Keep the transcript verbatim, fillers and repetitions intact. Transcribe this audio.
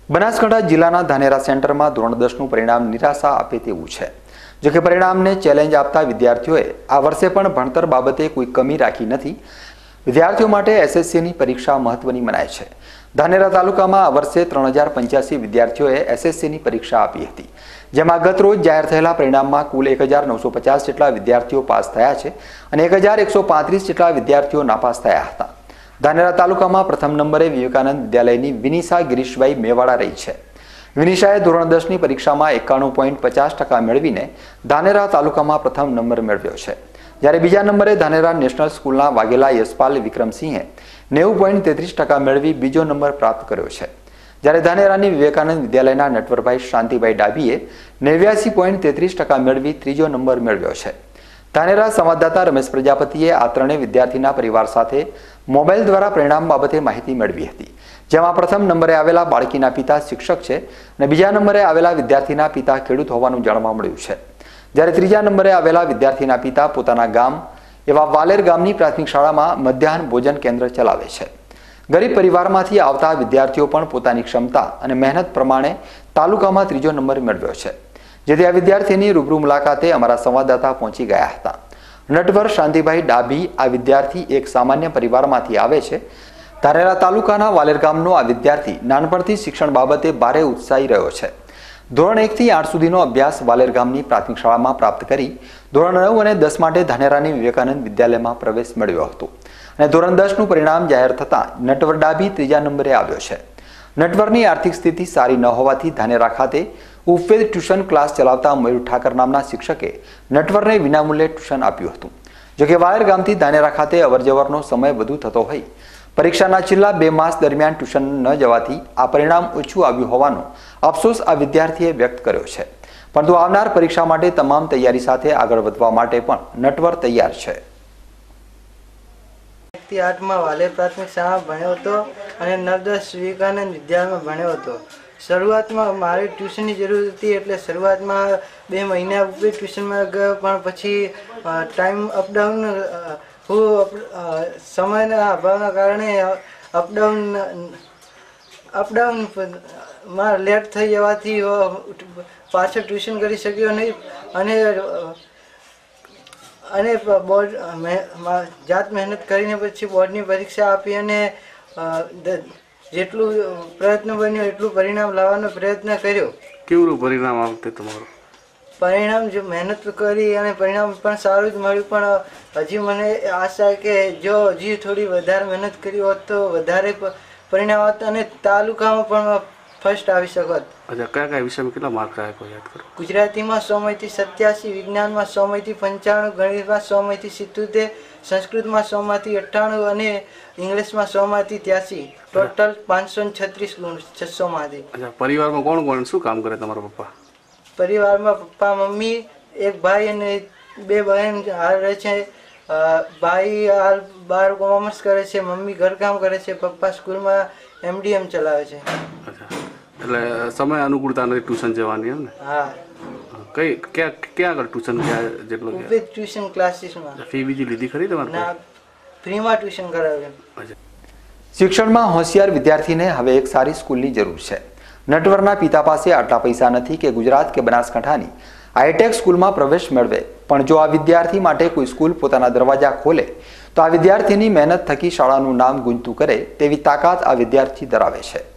બનાસકાંઠા જિલ્લાના ધાનેરા સેન્ટરમાં ધોરણ દસનું પરિણામ નિરાશા આપે તેવું છે। જો કે પરિણામને ચેલેન્જ આપતા વિદ્યાર્થીઓએ આ વર્ષે પણ ભણતર બાબતે કોઈ કમી રાખી નથી। વિદ્યાર્થીઓ માટે એસએસસીની પરીક્ષા મહત્વની મનાય છે। ધાનેરા તાલુકામાં આ વર્ષે ત્રણ હજાર પંચ્યાસી વિદ્યાર્થીઓએ એસએસસીની પરીક્ષા આપી હતી, જેમાં ગત રોજ જાહેર થયેલા પરિણામમાં કુલ એક હજાર નવસો પચાસ જેટલા વિદ્યાર્થીઓ પાસ થયા છે અને એક હજાર એકસો પાંત્રીસ જેટલા વિદ્યાર્થીઓ નાપાસ થયા હતા। ધાનેરા તાલુકામાં પ્રથમ નંબરે વિવેકાનંદ વિદ્યાલયની વિનિશા ગિરીશભાઈ મેવાડા રહી છે। વિનિશાએ ધોરણ દસની પરીક્ષામાં એકાણું પોઈન્ટ પચાસ ટકા મેળવીને ધાનેરા તાલુકામાં પ્રથમ નંબર મેળવ્યો છે, જ્યારે બીજા નંબરે ધાનેરા નેશનલ સ્કૂલના વાઘેલા યશપાલ વિક્રમસિંહે નેવું પોઈન્ટ તેત્રીસ ટકા મેળવી બીજો નંબર પ્રાપ્ત કર્યો છે, જ્યારે ધાનેરાની વિવેકાનંદ વિદ્યાલયના નટવરભાઈ શાંતિભાઈ ડાબીએ નેવ્યાસી પોઈન્ટ તેત્રીસ ટકા મેળવી ત્રીજો નંબર મેળવ્યો છે। ધાનેરા સંવાદદાતા રમેશ પ્રજાપતિએ આ ત્રણેય વિદ્યાર્થીના પરિવાર સાથે મોબાઈલ દ્વારા પરિણામ બાબતે માહિતી મેળવી હતી, જેમાં પ્રથમ નંબરે આવેલા બાળકીના પિતા શિક્ષક છે અને બીજા નંબરે આવેલા વિદ્યાર્થીના પિતા ખેડૂત હોવાનું જાણવા મળ્યું છે, જ્યારે ત્રીજા નંબરે આવેલા વિદ્યાર્થીના પિતા પોતાના ગામ એવા વાલેર ગામની પ્રાથમિક શાળામાં મધ્યાહન ભોજન કેન્દ્ર ચલાવે છે। ગરીબ પરિવારમાંથી આવતા વિદ્યાર્થીઓ પણ પોતાની ક્ષમતા અને મહેનત પ્રમાણે તાલુકામાં ત્રીજો નંબર મેળવ્યો છે, જેથી આ વિદ્યાર્થીની રૂબરૂ મુલાકાતે અમારા સંવાદદાતા પહોંચી ગયા હતા। નટવર શાંતિભાઈ ડાભી આ વિદ્યાર્થી એક સામાન્ય પરિવારમાંથી આવે છે। ધાનેરા તાલુકાના વાલેર ગામનો આ વિદ્યાર્થી નાનપણથી શિક્ષણ બાબતે ભારે ઉત્સાહી રહ્યો છે। ધોરણ એક થી આઠ સુધીનો અભ્યાસ વાલેર ગામની પ્રાથમિક શાળામાં પ્રાપ્ત કરી ધોરણ નવ અને દસ માટે ધાનેરાની વિવેકાનંદ વિદ્યાલયમાં પ્રવેશ મેળવ્યો હતો અને ધોરણ દસનું પરિણામ જાહેર થતાં નટવર ડાભી ત્રીજા નંબરે આવ્યો છે। નટવરની આર્થિક સ્થિતિ સારી ન હોવાથી ધાનેરા ખાતે ઉપવેદ ટ્યુશન ક્લાસ ચલાવતા મયુર ઠાકર નામના શિક્ષકે નટવરને વિનામૂલ્યે ટ્યુશન આપ્યું હતું। જોકે વાલેર ગામથી ધાનેરા ખાતે અવરજવરનો સમય વધુ થતો હોય પરીક્ષાના છેલ્લા બે માસ દરમિયાન ટ્યુશન ન જવાથી આ પરિણામ ઓછું આવ્યું હોવાનો અફસોસ આ વિદ્યાર્થીએ વ્યક્ત કર્યો છે, પરંતુ આવનાર પરીક્ષા માટે તમામ તૈયારી સાથે આગળ વધવા માટે પણ નટવર તૈયાર છે। આઠમાં વાલેર પ્રાથમિક શાળામાં ભણ્યો હતો અને નવ દસ વિવેકાનંદ વિદ્યાલયમાં ભણ્યો હતો। શરૂઆતમાં મારે ટ્યુશનની જરૂર હતી, એટલે શરૂઆતમાં બે મહિના ઉપર ટ્યુશનમાં ગયો, પણ પછી ટાઈમ અપડાઉન હું સમયના અભાવના કારણે અપડાઉન અપડાઉનમાં લેટ થઈ જવાથી પાછળ ટ્યુશન કરી શક્યો નહીં અને અને બોર્ડ જાત મહેનત કરીને પછી બોર્ડની પરીક્ષા આપી અને જેટલું પ્રયત્ન બન્યો એટલું પરિણામ લાવવાનો પ્રયત્ન કર્યો। કેવું પરિણામ આવતે તમારું? પરિણામ જો મહેનત કરી અને પરિણામ પણ સારું જ મળ્યું, પણ હજી મને આશા કે જો હજી થોડી વધારે મહેનત કરી હોત તો વધારે પરિણામ આવત અને તાલુકામાં પણ ફર્સ્ટ આવી શકત। અચ્છા, કયા કયા વિષયમાં કેટલા માર્ક આવ્યા યાદ કરો? ગુજરાતીમાં સો માંથી સત્યાસી, વિજ્ઞાનમાં સો માંથી પંચાણું, ગણિતમાં સો માંથી સિત્તોતેર, સંસ્કૃતમાં સો માંથી અઠ્ઠાણું અને ઇંગ્લિશમાં સો માંથી ત્યાસી, ટોટલ પાંચસો છત્રીસ ગુણ છસો માંથી। અચ્છા, પરિવારમાં કોણ કોણ શું કામ કરે તમારા પપ્પા? પરિવારમાં પપ્પા, મમ્મી, એક ભાઈ અને બે બહેન હાલ રહે છે। ભાઈ હાલ બાર કોમર્સ કરે છે, મમ્મી ઘરકામ કરે છે, પપ્પા સ્કૂલમાં એમડીએમ ચલાવે છે। અચ્છા, એટલે સમય અનુકૂળતા નથી ટ્યુશન જવાની એમ ને? હા। કઈ ક્યાં ક્યાં આગળ ટ્યુશન ક્યાં જેટલો ઉપવેદ ટ્યુશન ક્લાસીસમાં? ફી બીજી લીધી ખરી તમારે? ના, ફ્રીમાં ટ્યુશન કરાવ્યું। શિક્ષણમાં હોશિયાર વિદ્યાર્થીને હવે એક સારી સ્કૂલની જરૂર છે। નટવરના પિતા પાસે આટલા પૈસા નથી કે ગુજરાત કે બનાસકાંઠાની હાઈટેક સ્કૂલમાં પ્રવેશ મેળવે, પણ જો આ વિદ્યાર્થી માટે કોઈ સ્કૂલ પોતાના દરવાજા ખોલે તો આ વિદ્યાર્થીની મહેનત થકી શાળાનું નામ ગુંજતું કરે તેવી તાકાત આ વિદ્યાર્થી ધરાવે છે।